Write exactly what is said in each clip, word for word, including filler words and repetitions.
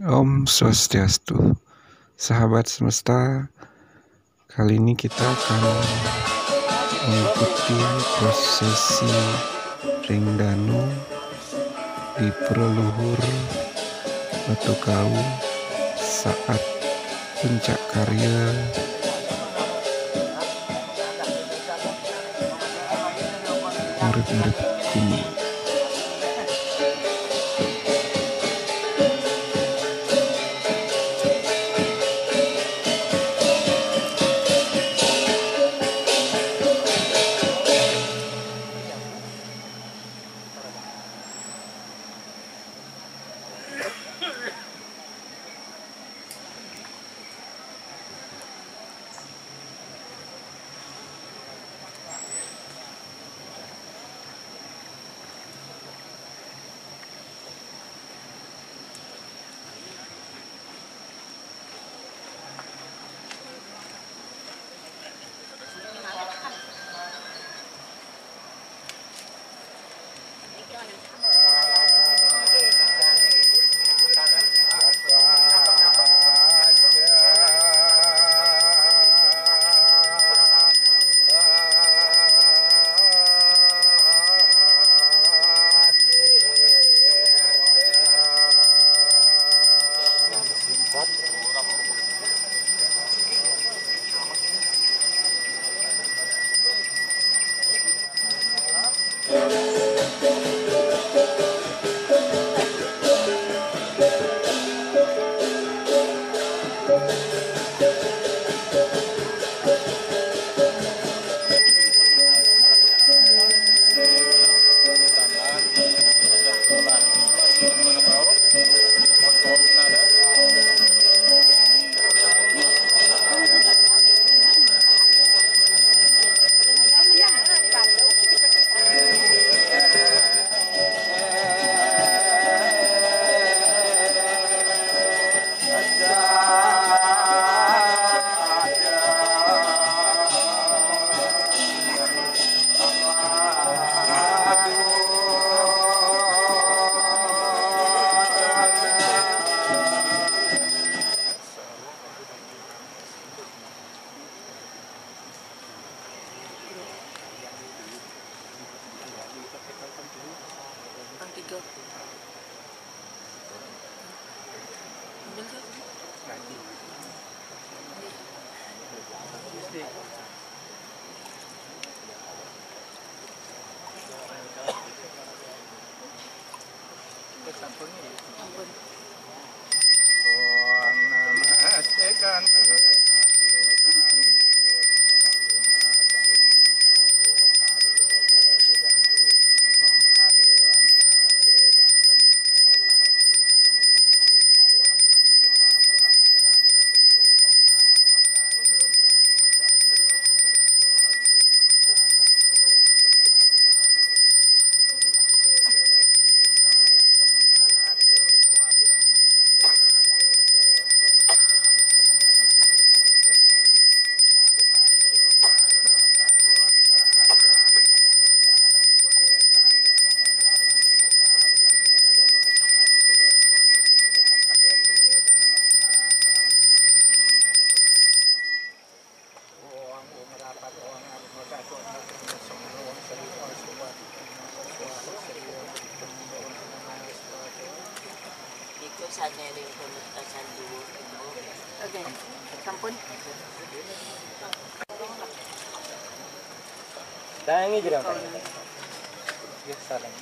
Om Swastiastu, sahabat semesta. Kali ini kita akan mengikuti prosesi Ringdanu di Pura Luhur Batu Kau saat puncak karya murid-murid ini. Tiga. Oke, sampun. Tangi jirang tangi. Ya salam.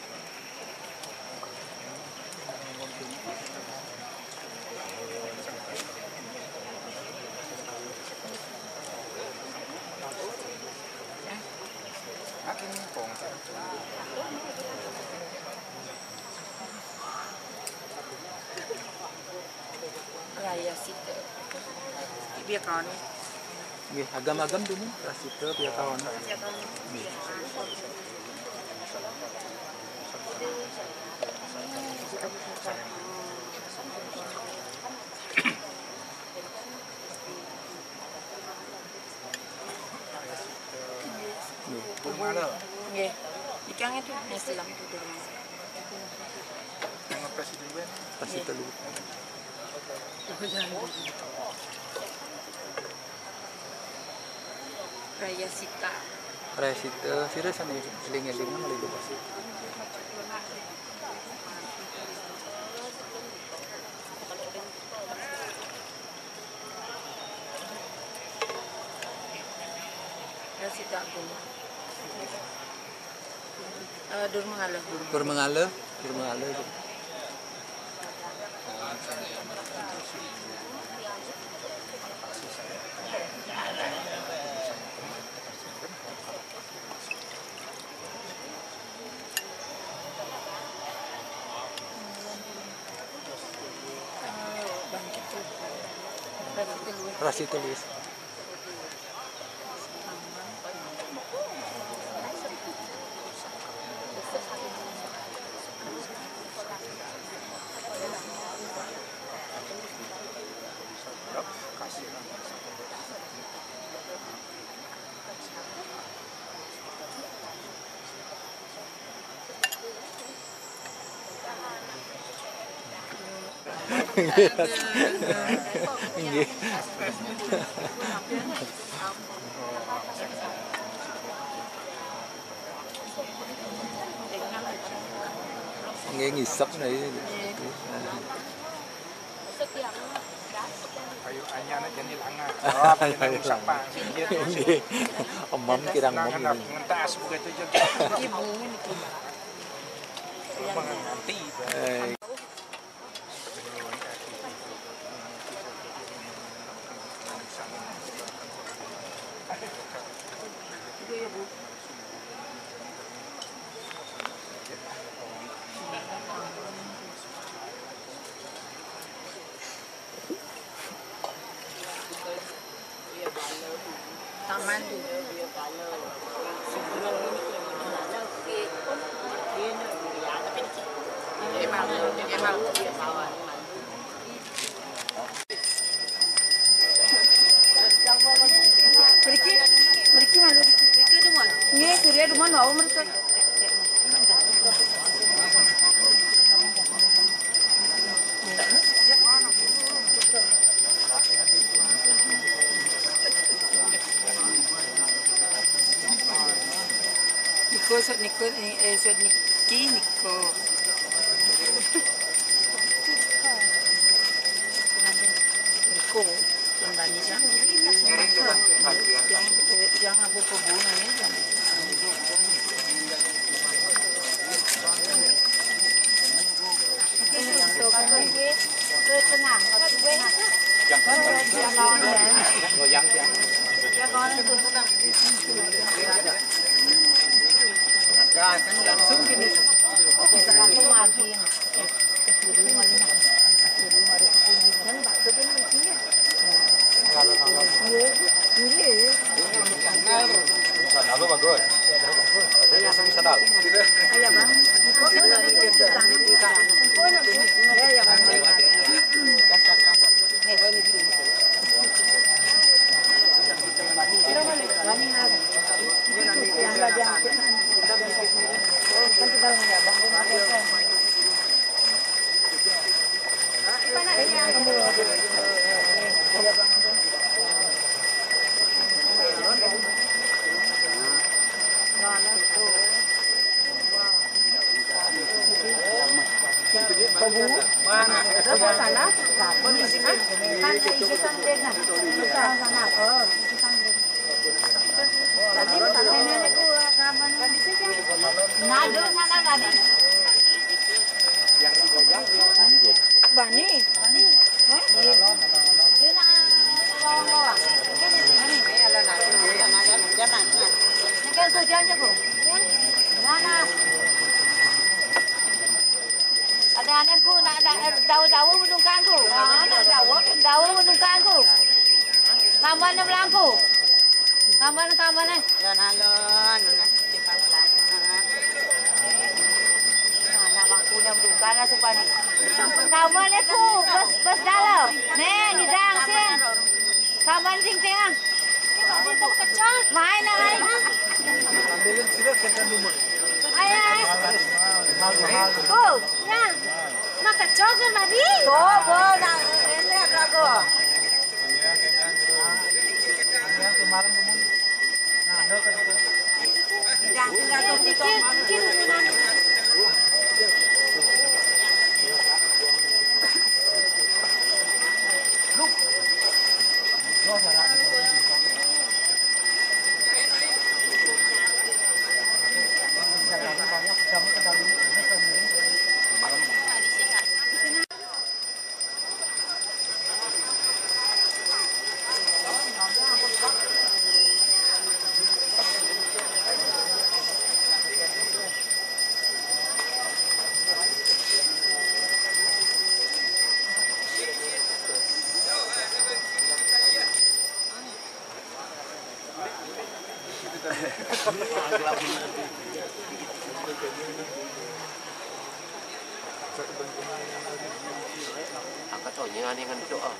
Raya situ. Biar kawan. Nggih, agam-agam dulu rasita piye kawan. Nggih. Ikang itu Islam itu. Terima kasih juga. Kasih dulu. Raya Sita. Resita sira sana eling-eling nang lego pasti. Raya Sita Agung. Uh, Dur Mengalah. Dur Mengalah, Dur Mengalah. Rasi tulis. Nggih. Nggih ngisep nih. Kayu anyana jadi langat. Oh, kayu siapa? Nggih. Omam kirang mom ini. Ngentas begitu jadi. Ibu ini. Menganti. Eh, Taman tu. Emang, emang. Pergi, pergi malu. Pergi rumah. Ni Surya rumah bawa mereka. Niko, sot Niko, eh sot Niki, Niko. Niko, kembali jangan, jangan ada kebunnya jangan. Tenang, Goyang dia. Langsung gini. Lalu bagus. Ada yang bisa dal. Ayah bang, mana? Terus sana, kan isi sandeng nah, sana, oh isi sandeng. Tadi sampai aku kapan tadi saja. Nado sana tadi. Yang digoyang. Bani, bani. Hah? Dia nak bawa. Ini ala nado. Jangan. Ni kan tu jangan jago. Nana. Ada anakku nak dawa-dawa menungkanku. Ah, nak dawa, dawa menungkanku. Kaman na belangku. Kaman kaman na. Yan alon, nasi panglaman. Nah, aku nak menungkan lah sepan ni. Kaman aku, bas bas dalam. Nih, ni dang sing. Kaman sing tengah. Ini tu kecil. Main nak main. Ambilin sila kena lumut. Ay ay. Mahal-mahal. Oh, ya. Nak kecil ke mari? Oh, oh, nak Angkat tuh nyanyi dengan doa.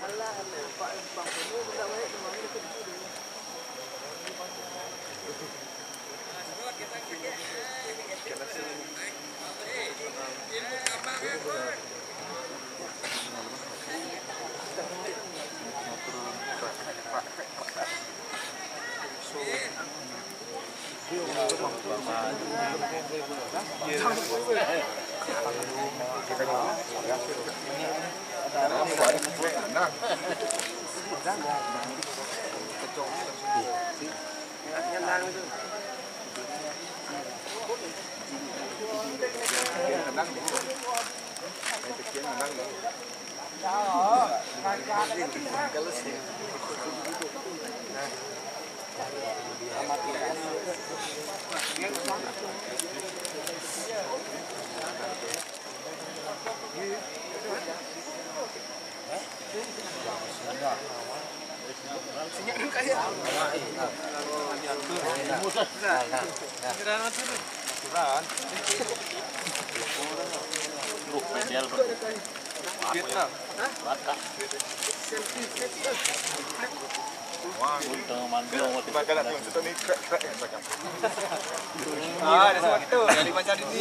Ah, ada semua gitu, dari macam ini.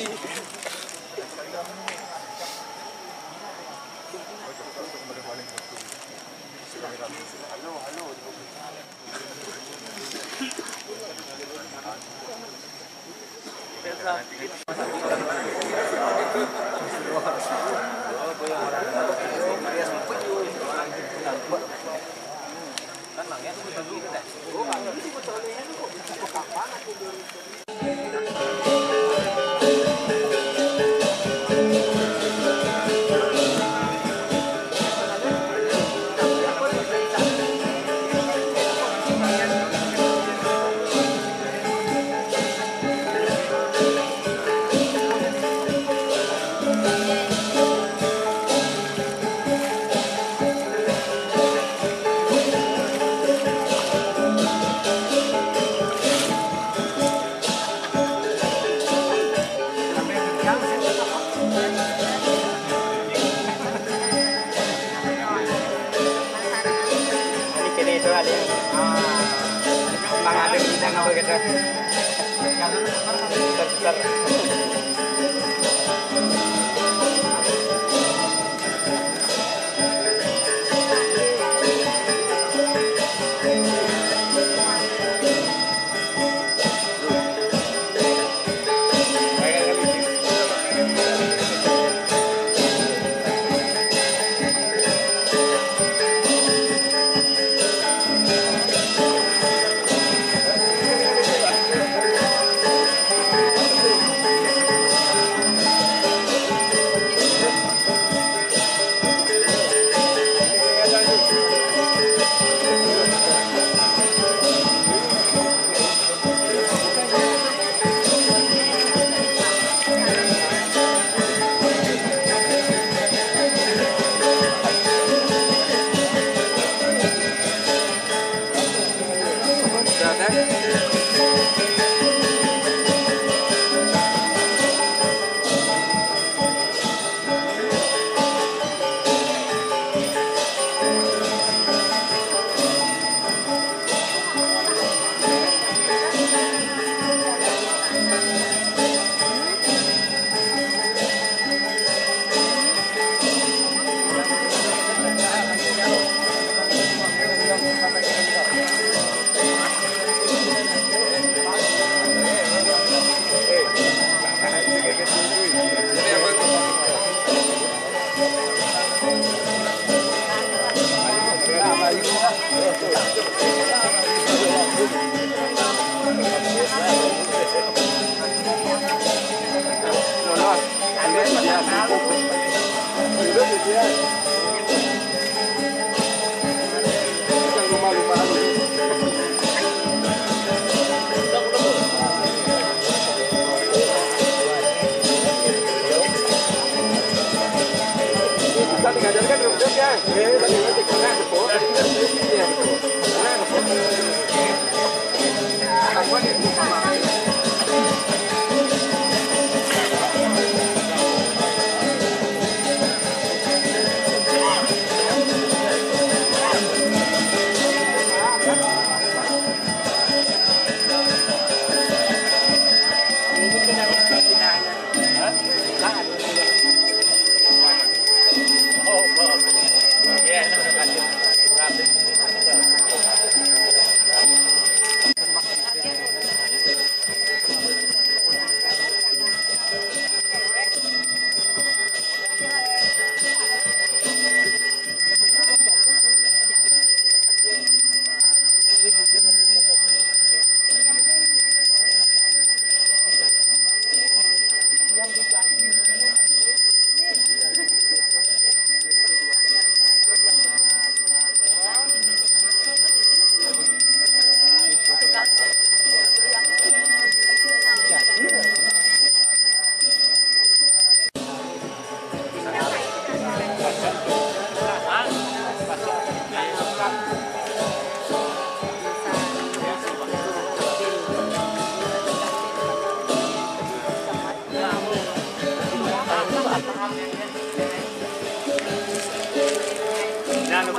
Halo, halo. Apa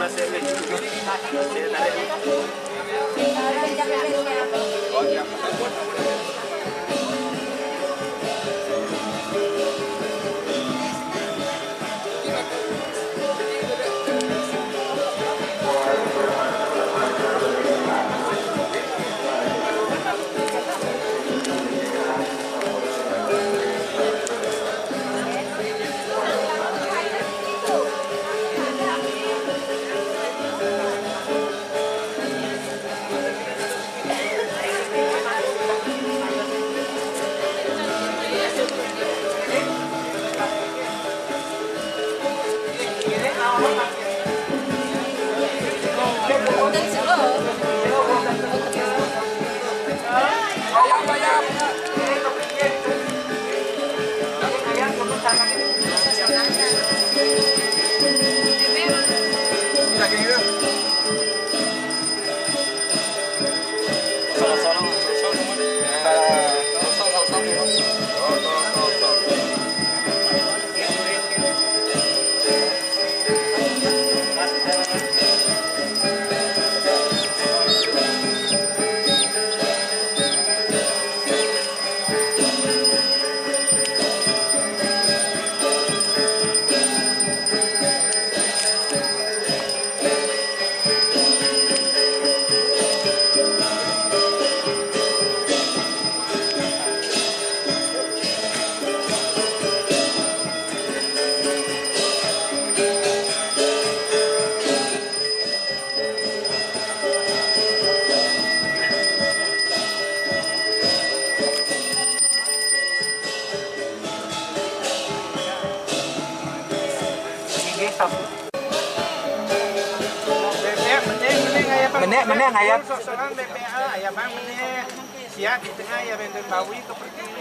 Menek menek ngayap. Sosokan B P A aya bang menek. Sia di tengah ya benten bawi ke pertiwi.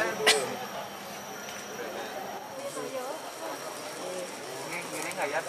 Ini ngayap.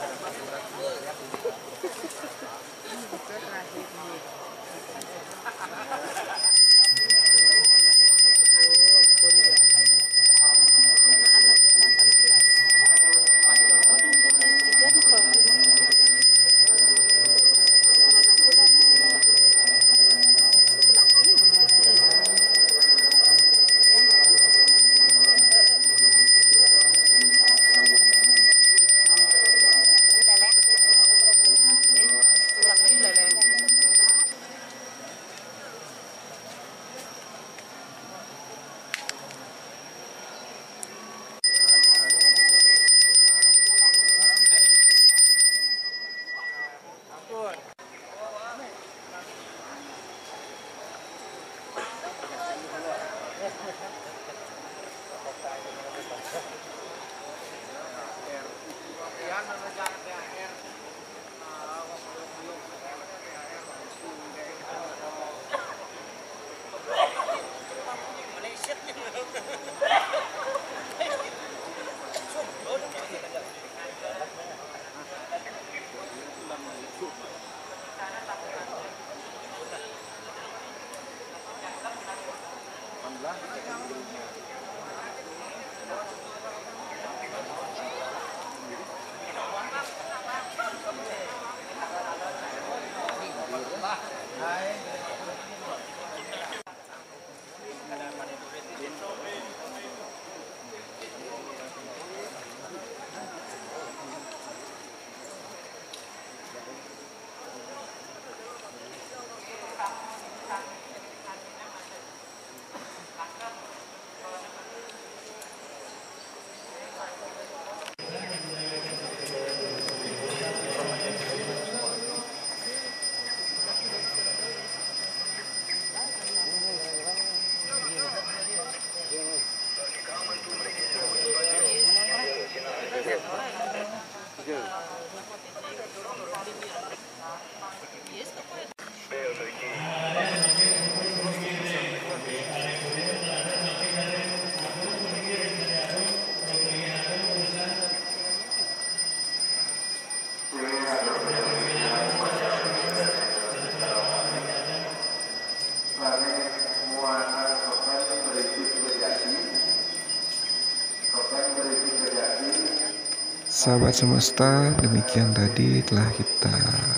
sahabat semesta, demikian tadi telah kita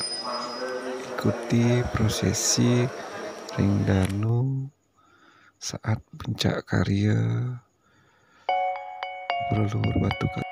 ikuti prosesi Ringdanu saat puncak karya berluhur batu